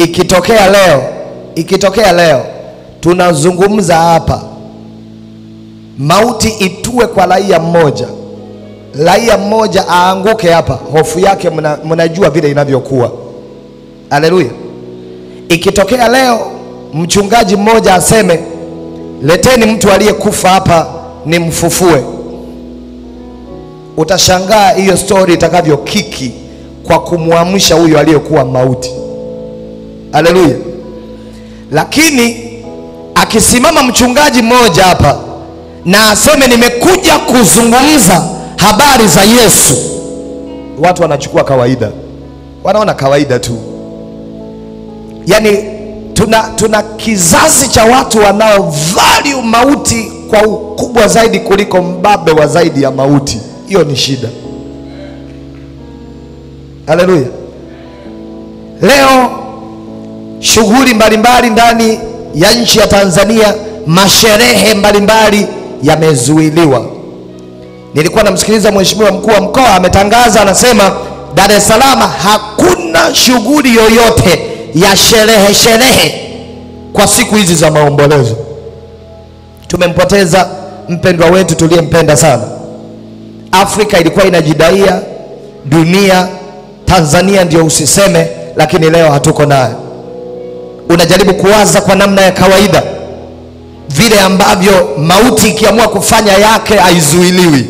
ikitokea leo tunazungumza hapa, mauti itue kwa raia mmoja aanguke hapa, hofu yake mnajua vile inavyokuwa. Haleluya. Ikitokea leo mchungaji mmoja aseme leteni mtu aliyekufa hapa nimfufue, utashangaa hiyo story itakavyo kiki kwa kumwamsha huyo aliyekuwa mauti. Haleluya. Lakini akisimama mchungaji mmoja hapa na aseme nimekuja kuzungumza habari za Yesu, watu wanachukua kawaida, wanaona kawaida tu. Yani tuna kizazi cha watu wanao value mauti kwa ukubwa zaidi kuliko mbabe wa zaidi ya mauti. Hiyo ni shida. Haleluya. Leo shughuli mbalimbali ndani ya nchi ya Tanzania, masherehe mbalimbali yamezuiliwa. Nilikuwa namsikiliza mheshimiwa mkuu wa mkoa ametangaza, anasema Dar es Salaam hakuna shughuli yoyote ya sherehe kwa siku hizi za maombolezo. Tumempoteza mpendwa wetu tuliyempenda sana. Afrika ilikuwa inajidaia, dunia, Tanzania ndio usiseme, lakini leo hatuko naye. Unajaribu kuwaza kwa namna ya kawaida vile ambavyo mauti ikiamua kufanya yake haizuiliwi.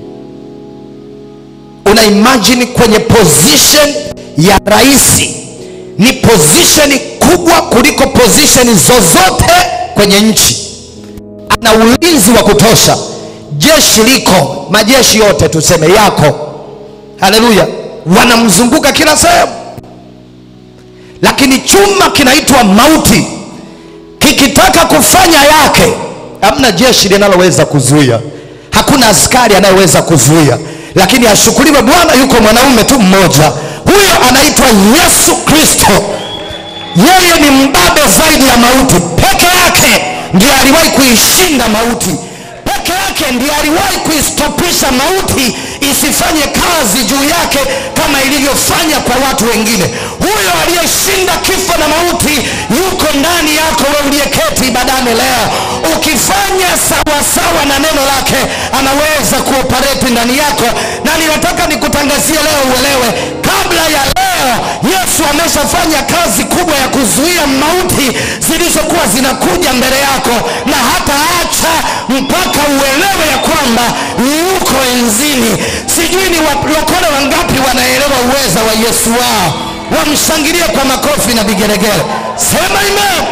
Una imagine kwenye position ya rais, ni position kubwa kuliko position zozote kwenye nchi. Ana ulinzi wa kutosha, jeshi liko, majeshi yote tuseme yako. Haleluya. Wanamzunguka kila sehemu. Lakini chuma kinaitwa mauti kikitaka kufanya yake, hamna jeshi linaloweza kuzuia, hakuna askari anayeweza kuzuia. Lakini ashukuriwe Bwana, yuko mwanaume tu mmoja, huyo anaitwa Yesu Kristo. Yeye ni mbabe zaidi ya mauti. Peke yake ndiye aliwahi kuishinda mauti. Peke yake ndiye aliwahi kuistopisha mauti isifanye kazi juu yake kama ilivyofanya kwa watu wengine. Huyo aliyeshinda kifo na mauti yuko ndani yako wewe uliyeketi ibadani leo. Ukifanya sawa sawa na neno lake, anaweza kuoperate ndani yako. Na ninataka nikutangazie leo uelewe, kabla ya leo Yesu ameshafanya kazi kubwa ya kuzuia mauti zilizokuwa zinakuja mbele yako, na hata acha mpaka uelewe ya kwamba yuko enzini. Sijui ni walokole wangapi wanaelewa uweza wa Yesu wao. Wamshangilie kwa makofi na vigelegele. Sema amen.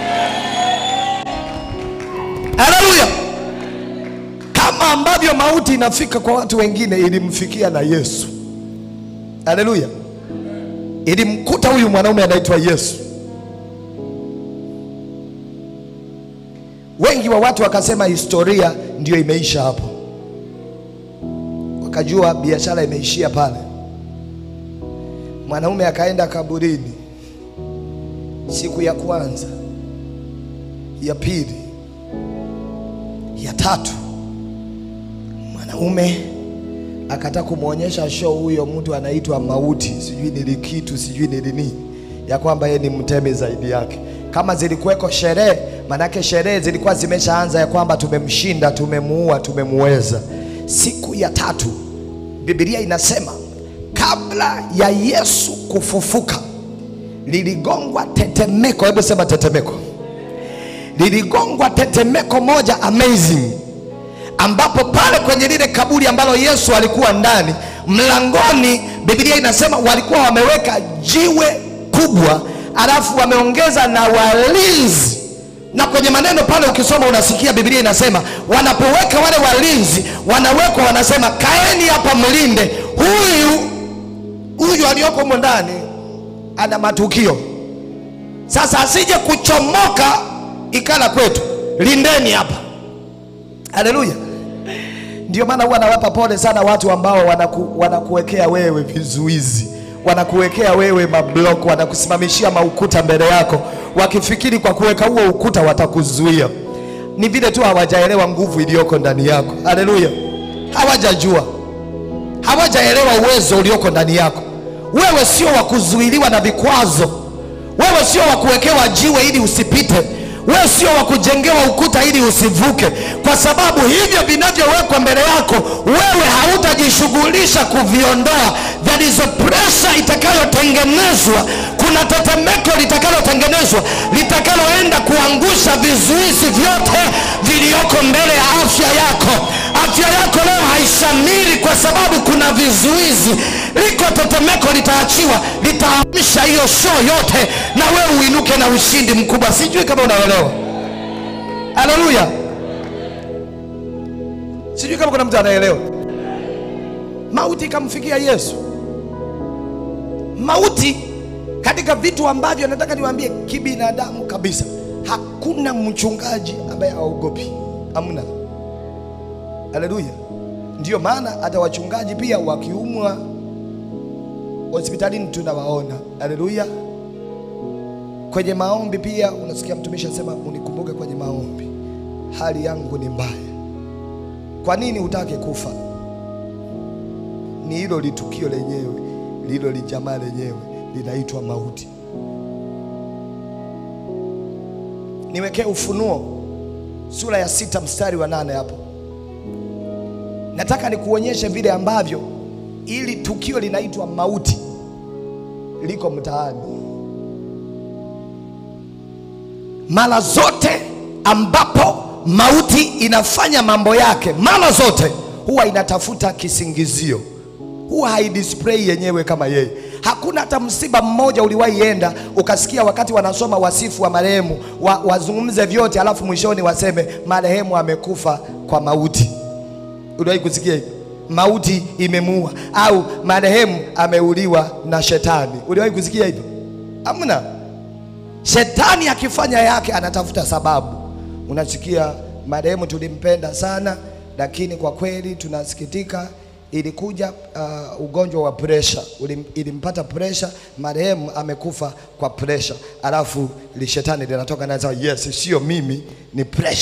Haleluya. Kama ambavyo mauti inafika kwa watu wengine, ilimfikia na Yesu. Haleluya. Ilimkuta huyu mwanaume anaitwa Yesu. Wengi wa watu wakasema historia ndio imeisha hapo, wakajua biashara imeishia pale. Mwanaume akaenda kaburini siku ya kwanza, ya pili, ya tatu. Mwanaume akataka kumuonyesha show huyo mtu anaitwa mauti, sijui nilikitu, sijui nilini, ya kwamba yeye ni mtemi zaidi yake. Kama zilikuweko sherehe, manake sherehe zilikuwa zimeshaanza ya kwamba tumemshinda, tumemuua, tumemuweza. Siku ya tatu Biblia inasema kabla ya Yesu kufufuka liligongwa tetemeko. Hebu sema tetemeko. Liligongwa tetemeko moja amazing, ambapo pale kwenye lile kaburi ambalo Yesu alikuwa ndani, mlangoni Biblia inasema walikuwa wameweka jiwe kubwa, alafu wameongeza na walinzi. Na kwenye maneno pale ukisoma unasikia Biblia inasema wanapoweka wale walinzi, wanawekwa wanasema kaeni hapa mlinde huyu aliyoko ndani, ana matukio. Sasa asije kuchomoka ikala kwetu, lindeni hapa. Haleluya. Ndio maana huwa nawapa pole sana watu ambao wanakuwekea wewe vizuizi, wanakuwekea wewe mablock, wanakusimamishia maukuta mbele yako, wakifikiri kwa kuweka huo ukuta watakuzuia. Ni vile tu hawajaelewa nguvu iliyoko ndani yako. Haleluya. Hawajajua, hawajaelewa uwezo ulioko ndani yako. Wewe sio wa kuzuiliwa na vikwazo, Wewe sio wa kuwekewa jiwe ili usipite. Wewe sio wa kujengewa ukuta ili usivuke. Kwa sababu hivyo vinavyowekwa mbele yako, wewe hautajishughulisha kuviondoa. There is a pressure itakayotengenezwa. Kuna tetemeko litakalotengenezwa litakaloenda kuangusha vizuizi vyote vilioko mbele ya afya yako. Afya yako leo haishamiri kwa sababu kuna vizuizi. Liko tetemeko litaachiwa, litaamsha hiyo show yote, na wewe uinuke na ushindi mkubwa. Sijui kama unaelewa. Haleluya. Sijui kama kuna mtu anaelewa. Mauti ikamfikia Yesu. Mauti katika vitu ambavyo nataka niwaambie kibinadamu kabisa, hakuna mchungaji ambaye haogopi. Hamna. Haleluya. Ndio maana hata wachungaji pia wakiumwa hospitalini tunawaona. Haleluya. Kwenye maombi pia unasikia mtumishi anasema unikumbuke kwenye maombi, hali yangu ni mbaya. Kwa nini utake kufa? Ni hilo litukio lenyewe, hilo lijamaa lenyewe linaitwa mauti. Niwekee Ufunuo sura ya 6 mstari wa 8 hapo. Nataka nikuonyeshe vile ambavyo ili tukio linaitwa mauti liko mtaani. Mara zote ambapo mauti inafanya mambo yake, mara zote huwa inatafuta kisingizio. Huwa haidisplay yenyewe kama yeye. Hakuna hata msiba mmoja uliwahi enda ukasikia wakati wanasoma wasifu wa marehemu wazungumze vyote alafu mwishoni waseme marehemu amekufa kwa mauti. Uliwahi kusikia hiyo? Mauti imemuua au marehemu ameuliwa na shetani. Uliwahi kusikia hivyo? Hamna. Shetani akifanya yake anatafuta sababu. Unasikia marehemu tulimpenda sana, lakini kwa kweli tunasikitika ilikuja ugonjwa wa pressure, ilimpata pressure, marehemu amekufa kwa pressure. Alafu li shetani linatoka na sema yes, sio mimi, ni pressure.